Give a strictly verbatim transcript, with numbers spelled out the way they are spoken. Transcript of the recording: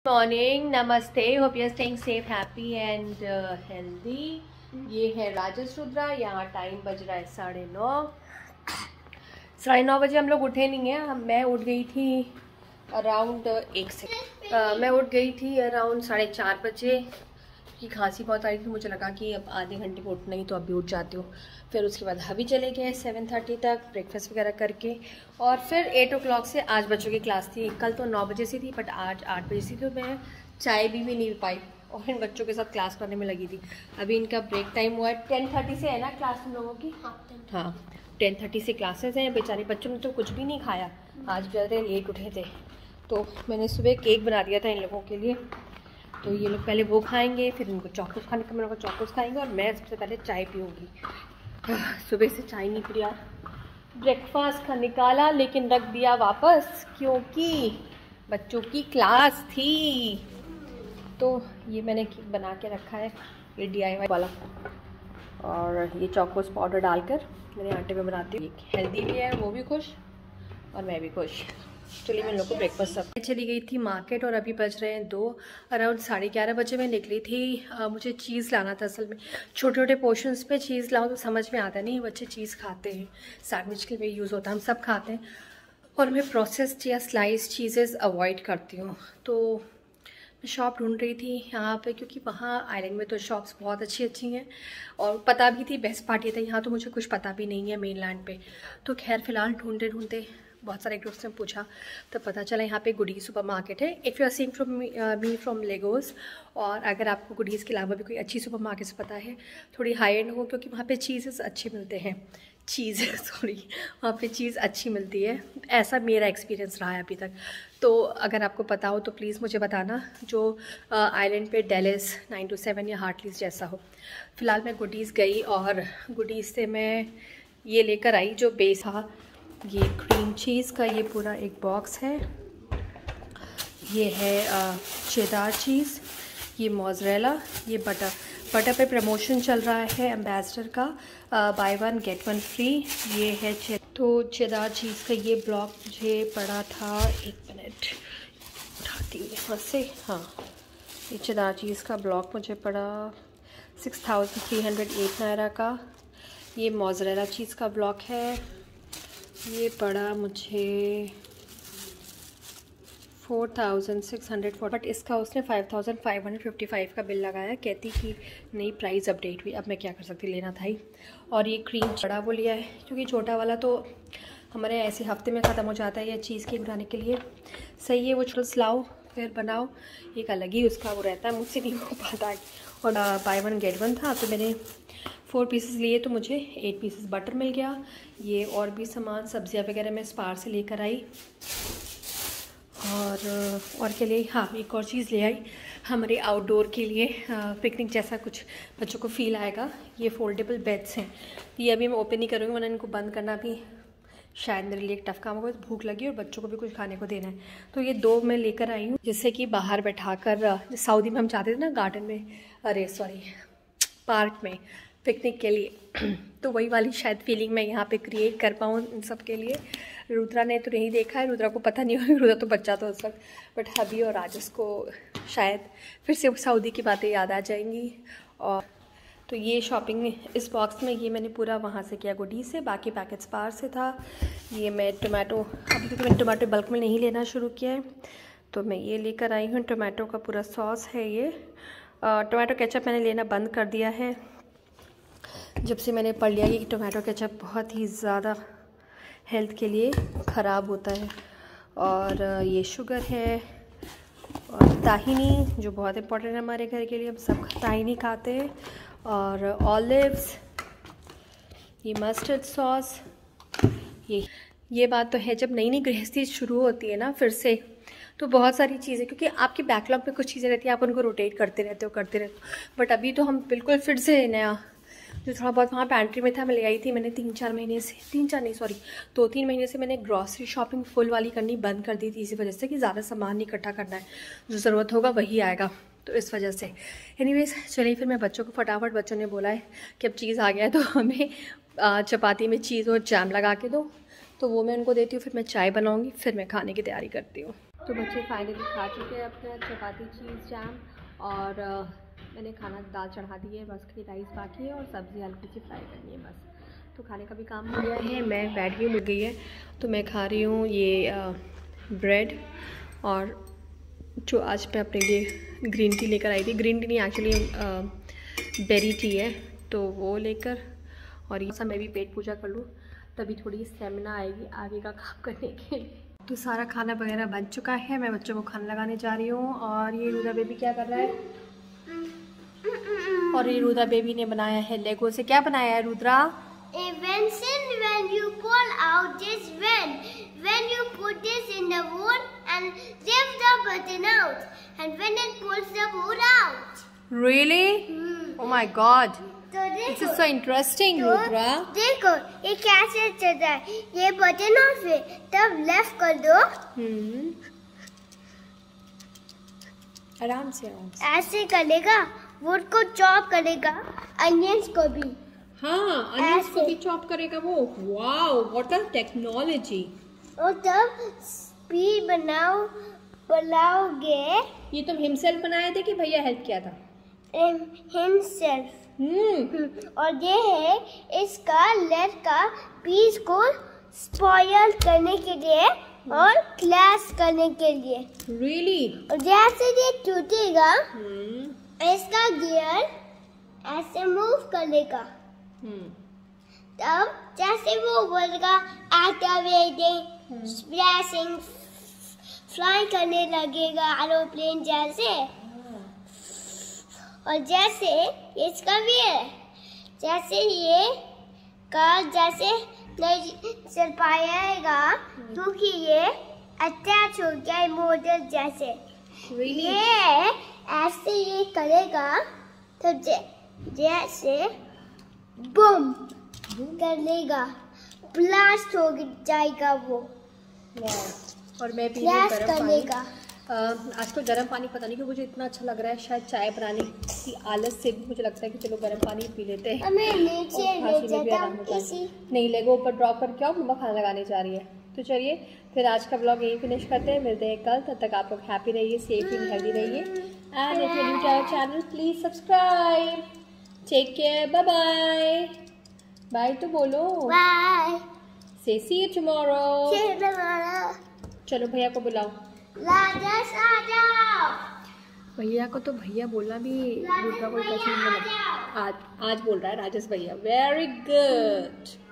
Morning, नमस्ते। Hope you are staying safe, happy and healthy. ये है राजस रुद्रा। यहाँ टाइम बज रहा है साढ़े नौ साढ़े नौ बजे। हम लोग उठे नहीं हैं। मैं उठ गई थी अराउंड एक से uh, मैं उठ गई थी अराउंड साढ़े चार बजे की खांसी बहुत आ रही थी। मुझे लगा कि अब आधे घंटे में उठना ही, तो अभी उठ जाती हूँ। फिर उसके बाद हबी चले गए सेवन थर्टी तक ब्रेकफास्ट वगैरह करके, और फिर एट ओ क्लॉक से आज बच्चों की क्लास थी। कल तो नौ बजे से थी बट आज आठ बजे से, तो मैं चाय भी, भी नहीं पाई और इन बच्चों के साथ क्लास करने में लगी थी। अभी इनका ब्रेक टाइम हुआ है। टेन थर्टी से है ना क्लास तुम लोगों की? हाँ, टेन थर्टी से क्लासेस हैं। बेचारे बच्चों ने तो कुछ भी नहीं खाया, आज ज़्यादा लेट उठे थे। तो मैंने सुबह केक बना दिया था इन लोगों के लिए, तो ये लोग पहले वो खाएंगे, फिर उनको चॉकोस खाने का मेरे को चॉकोस खाएंगे, और मैं सबसे पहले चाय पीऊँगी। सुबह से चाय नहीं पी यार। ब्रेकफास्ट का निकाला लेकिन रख दिया वापस, क्योंकि बच्चों की क्लास थी। तो ये मैंने बना के रखा है, ये डी आई वाई वाला, और ये चॉकोस पाउडर डालकर मैंने आटे में बनाती हूँ। हेल्दी भी है, वो भी खुश और मैं भी खुश। चलिए मैं लोग को ब्रेकफास्ट सब चली गई थी मार्केट, और अभी बज रहे हैं दो। अराउंड साढ़े ग्यारह बजे मैं निकली थी। आ, मुझे चीज़ लाना था। असल में छोटे छोटे पोर्शंस पे चीज़ लाओ तो समझ में आता नहीं, बच्चे चीज़ खाते हैं, सैंडविच के लिए यूज़ होता है, हम सब खाते हैं, और मैं प्रोसेस्ड या स्लाइस चीज़ेस अवॉइड करती हूँ। तो मैं शॉप ढूंढ रही थी यहाँ पे, क्योंकि वहाँ आइलैंड में तो शॉप्स बहुत अच्छी अच्छी हैं, और पता भी थी बेस्ट पार्टी था। यहाँ तो मुझे कुछ पता भी नहीं है मेन लैंड पे। तो खैर फ़िलहाल ढूंढते ढूंढते बहुत सारे ग्रुप्स ने पूछा, तो पता चला यहाँ पे गुडीज़ सुपर मार्केट है। If you are seeing from me from Lagos, और अगर आपको गुडीज़ के अलावा भी कोई अच्छी सुपर मार्केट्स पता है, थोड़ी हाई एंड हो, क्योंकि वहाँ पे चीज़ेस अच्छे मिलते हैं। चीज़ सॉरी वहाँ पे चीज़ अच्छी मिलती है, ऐसा मेरा एक्सपीरियंस रहा है अभी तक। तो अगर आपको पता हो तो प्लीज़ मुझे बताना, जो आइलैंड पे डेलिस नाइन टू सेवन या हार्टलीज जैसा हो। फ़िलहाल मैं गुडीज़ गई, और गुडीज़ से मैं ये लेकर आई जो बेस था, ये क्रीम चीज़ का ये पूरा एक बॉक्स है। ये है चेदार चीज़, ये मोज़रेला, ये बटर बटर पे प्रमोशन चल रहा है एम्बेसडर का, buy one get one free. ये है चे तो चेदार चीज़ का ये ब्लॉक मुझे पड़ा था, एक मिनट उठाती हूँ यहाँ से। हाँ, ये चेदार चीज़ का ब्लॉक मुझे पड़ा six thousand three hundred eight naira का। ये मोज़रेला चीज़ का ब्लॉक है, ये पड़ा मुझे four thousand six hundred four, but इसका उसने five thousand five hundred fifty five का बिल लगाया। कहती कि नई प्राइस अपडेट हुई, अब मैं क्या कर सकती, लेना था ही। और ये क्रीम बड़ा वो लिया है, क्योंकि छोटा वाला तो हमारे ऐसे हफ्ते में ख़त्म हो जाता है। या चीज़ केक बनाने के लिए सही है, वो छोटा लाओ फिर बनाओ, एक अलग ही उसका वो रहता है, मुझसे नहीं हो पाता है। और बाय वन गेट वन था, तो मैंने फोर पीसेस लिए, तो मुझे एट पीसेस बटर मिल गया। ये और भी सामान सब्जियां वगैरह मैं स्पार से लेकर आई, और और के लिए हाँ एक और चीज़ ले आई हमारे आउटडोर के लिए, पिकनिक जैसा कुछ बच्चों को फील आएगा। ये फोल्डेबल बेड्स हैं, ये अभी मैं ओपन नहीं करूँगी, वरना इनको बंद करना भी शायद मेरे लिए एक टफ काम होगा। भूख लगी और बच्चों को भी कुछ खाने को देना है, तो ये दो मैं लेकर आई हूँ, जिससे कि बाहर बैठाकर, सऊदी में हम चाहते थे ना गार्डन में, अरे सॉरी पार्क में पिकनिक के लिए, तो वही वाली शायद फीलिंग मैं यहाँ पे क्रिएट कर पाऊँ इन सब के लिए। रुद्रा ने तो नहीं देखा है, रुद्रा को पता नहीं होगा, रुद्रा तो बच्चा था उस वक्त, बट हबी और राजस को शायद फिर से सऊदी की बातें याद आ जाएंगी। और तो ये शॉपिंग इस बॉक्स में ये मैंने पूरा वहाँ से किया गुडी से, बाकी पैकेट्स पार से था। ये मैं टोमेटो, अभी तक मैंने टोमेटो बल्क में नहीं लेना शुरू किया है, तो मैं ये लेकर आई हूँ। टोमेटो का पूरा सॉस है ये। टोमेटो केचप मैंने लेना बंद कर दिया है जब से मैंने पढ़ लिया कि टोमेटो केचप बहुत ही ज़्यादा हेल्थ के लिए ख़राब होता है। और ये शुगर है, और ताहिनी जो बहुत इम्पोर्टेंट है हमारे घर के लिए, हम सब ताहिनी खाते हैं। और ऑलिव्स, ये मस्टर्ड सॉस। ये ये बात तो है, जब नई नई गृहस्थी शुरू होती है ना फिर से, तो बहुत सारी चीज़ें, क्योंकि आपके बैकलॉग में कुछ चीज़ें रहती हैं, आप उनको रोटेट करते रहते हो करते रहते हो। बट अभी तो हम बिल्कुल फिर से नया, जो थोड़ा बहुत वहाँ पैंट्री में था मैं ले आई थी। मैंने तीन चार महीने से तीन चार नहीं सॉरी दो तीन महीने से मैंने ग्रॉसरी शॉपिंग फुल वाली करनी बंद कर दी थी, इसी वजह से कि ज़्यादा सामान नहीं इकट्ठा करना है, जो ज़रूरत होगा वही आएगा, तो इस वजह से। एनीवेज चलिए फिर मैं बच्चों को फटाफट, बच्चों ने बोला है कि अब चीज़ आ गया है तो हमें चपाती में चीज़ और जैम लगा के दो, तो वो मैं उनको देती हूँ, फिर मैं चाय बनाऊँगी, फिर मैं खाने की तैयारी करती हूँ। तो बच्चे फाइनली खा चुके हैं अपना चपाती चीज़ जैम, और मैंने खाना दाल चढ़ा दी है, बस खाली राइस बाकी है और सब्ज़ी हल्की सी फ्राई करनी है बस। तो खाने का भी काम हो गया है, मैं बैठ गई मिल गई है, तो मैं खा रही हूँ ये ब्रेड, और जो आज मैं अपने लिए ग्रीन टी लेकर आई थी, ग्रीन टी नहीं एक्चुअली बेरी टी है, तो वो लेकर, और ये सब मैं भी पेट पूजा कर लूँ तभी थोड़ी स्टेमिना आएगी आगे का काम करने के लिए। तो सारा खाना वगैरह बन चुका है, मैं बच्चों को खाना लगाने जा रही हूँ। और ये रुद्रा बेबी क्या कर रहा है, और ये रुद्रा बेबी ने बनाया है लेगो से। क्या बनाया है Rudra? Invention when you pull out this when when you put this in the wood and lift the button out, and when it pulls the wood out. Really? Hmm. Oh my God! तो This is so interesting, तो रुद्रा। देखो ये कैसे चलता है, ये button of है, तब लेफ्ट कर दो। हम्म, आराम से आराम से ऐसे करेगा, वुड को चॉप करेगा, अनियंस को भी। हाँ, अनियंस को भी चॉप करेगा वो। Wow, what a technology. और तब स्पीड बनाओ बनाओगे। ये तुम हिमसेल्फ बनाए थे कि भैया हेल्प किया था? हिमसेल्फ। हम्म, और ये है इसका लेग का पीस को स्पॉयल करने के लिए और क्लैश करने के लिए। रियली? और जैसे ये टूटेगा, हम्म, इसका गियर ऐसे मूव करेगा, हम्म, तब जैसे वो बोलेगा एक्टिवेटिंग, स्प्लैशिंग, फ्लाई करने लगेगा एरोप्लेन जैसे। और जैसे इसका भी है, जैसे ये कार जैसे नहीं चल पाएगा क्योंकि ये अटैच हो गया है मोटर जैसे। really? ये ऐसे ये करेगा तो जै, जैसे बम कर लेगा, ब्लास्ट हो जाएगा वो। वाह। और मैं पी रही हूँ ब्लास्ट गर्म कर पानी। लेगा। अह, आज तो गर्म पानी पता नहीं क्यों मुझे इतना अच्छा लग रहा है, शायद चाय बनाने की आलस से भी मुझे लगता है कि चलो गर्म पानी पी लेते हैं। हमें नीचे और ले खांसी में भी जाता आराम होता है। इसी। नहीं, लेगो ऊपर ड्रॉप करके आओ, मम्मा खाना लगाने जा रही है। तो चलिए फिर आज का ब्लॉग यही फिनिश करते हैं, मिलते हैं कल। तब तक आप लोग हैप्पी रहिए, सेफ एंड हेल्दी रहिए, and if you new to our channel please subscribe. Take care, bye bye. Bye तो बोलो। Bye. Say see you tomorrow. See you tomorrow. चलो भैया को बुलाओ। राजस आ जाओ। भैया को तो भैया बोलना भी दूसरा कोई पसंद नहीं। आज आज बोल रहा है राजेश भैया। Very good.